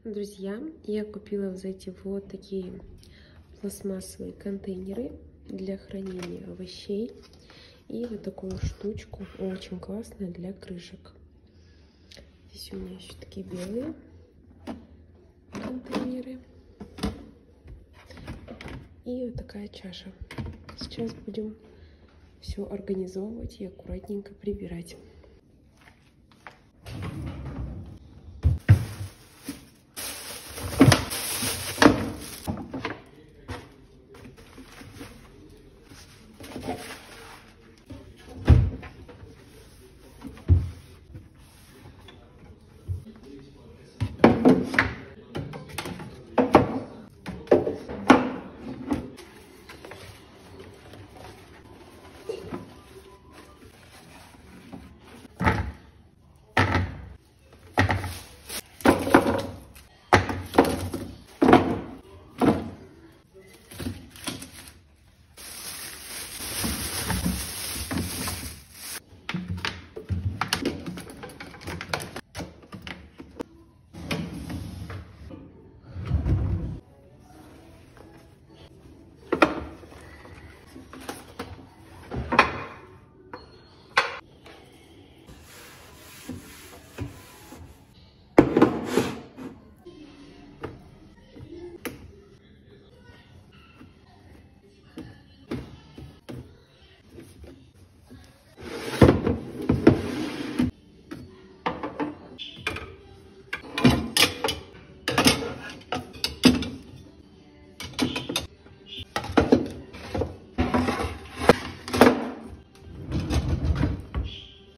Друзья, я купила вот эти вот такие пластмассовые контейнеры для хранения овощей и вот такую штучку, очень классная, для крышек. Здесь у меня еще такие белые контейнеры и вот такая чаша. Сейчас будем все организовывать и аккуратненько прибирать.